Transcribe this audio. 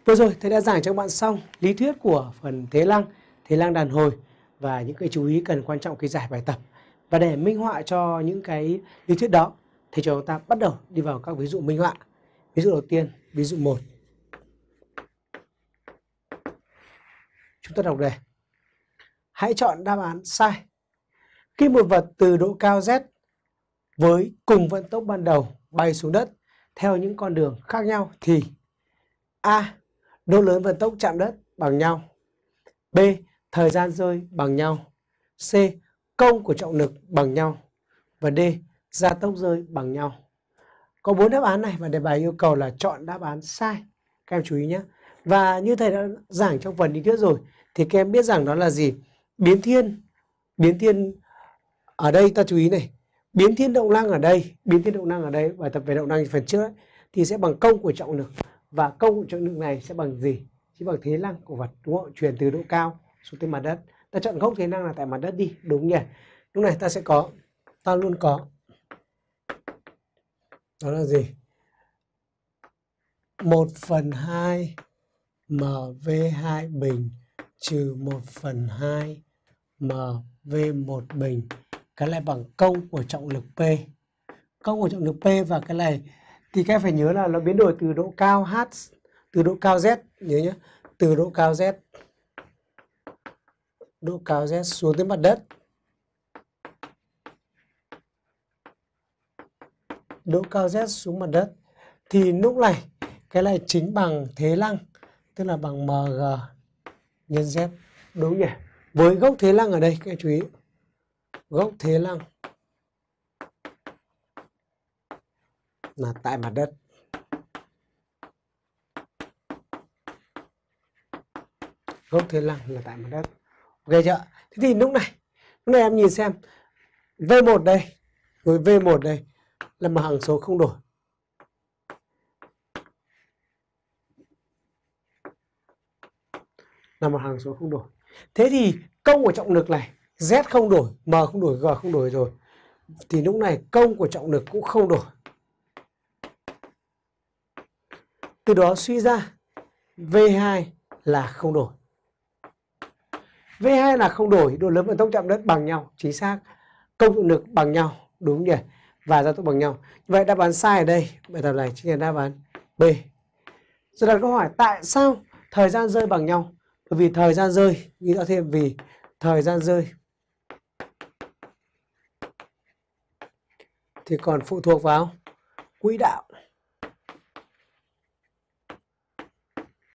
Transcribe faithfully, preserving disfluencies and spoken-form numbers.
Vừa rồi thầy đã giảng cho bạn xong lý thuyết của phần thế lăng, thế lăng đàn hồi và những cái chú ý cần quan trọng khi giải bài tập. Và để minh họa cho những cái lý thuyết đó, thầy cho chúng ta bắt đầu đi vào các ví dụ minh họa. Ví dụ đầu tiên, ví dụ một. Chúng ta đọc đề. Hãy chọn đáp án sai. Khi một vật từ độ cao Z với cùng vận tốc ban đầu bay xuống đất theo những con đường khác nhau thì A. Độ lớn vận tốc chạm đất bằng nhau. B. Thời gian rơi bằng nhau. C. Công của trọng lực bằng nhau. Và D. Gia tốc rơi bằng nhau. Có bốn đáp án này và đề bài yêu cầu là chọn đáp án sai. Các em chú ý nhé. Và như thầy đã giảng trong phần lý thuyết rồi thì các em biết rằng đó là gì? Biến thiên. Biến thiên ở đây ta chú ý này. Biến thiên động năng ở đây, biến thiên động năng ở đây, bài tập về động năng phần trước ấy, thì sẽ bằng công của trọng lực. Và công của trọng lực này sẽ bằng gì? Chỉ bằng thế năng của vật, đúng không? Truyền từ độ cao xuống tới mặt đất. Ta chọn gốc thế năng là tại mặt đất đi, đúng nhỉ? Lúc này ta sẽ có, ta luôn có. Đó là gì? một phần hai M V hai bình trừ một phần hai M V một bình. Cái này bằng công của trọng lực P. Công của trọng lực P và cái này thì các em phải nhớ là nó biến đổi từ độ cao H, từ độ cao Z, nhớ nhé, từ độ cao Z, độ cao Z xuống tới mặt đất. Độ cao Z xuống mặt đất. Thì lúc này cái này chính bằng thế lăng, tức là bằng mg nhân Z. Đúng nhỉ? Với gốc thế lăng ở đây, các em chú ý. Gốc thế lăng là tại mặt đất. Gốc thế lăng là tại mặt đất. Ok chưa? Thế thì lúc này, lúc này em nhìn xem. V một đây, với V một đây là một hằng số không đổi. Là một hằng số không đổi. Thế thì công của trọng lực này, Z không đổi, M không đổi, G không đổi rồi. Thì lúc này công của trọng lực cũng không đổi. Từ đó suy ra V hai là không đổi. V hai là không đổi, độ lớn vận tốc chạm đất bằng nhau, chính xác. Công trọng lực bằng nhau, đúng nhỉ? Và gia tốc bằng nhau. Vậy đáp án sai ở đây, bài tập này chính là đáp án B. Rồi đặt câu hỏi tại sao thời gian rơi bằng nhau? Bởi vì thời gian rơi, ghi rõ thêm vì thời gian rơi thì còn phụ thuộc vào quỹ đạo.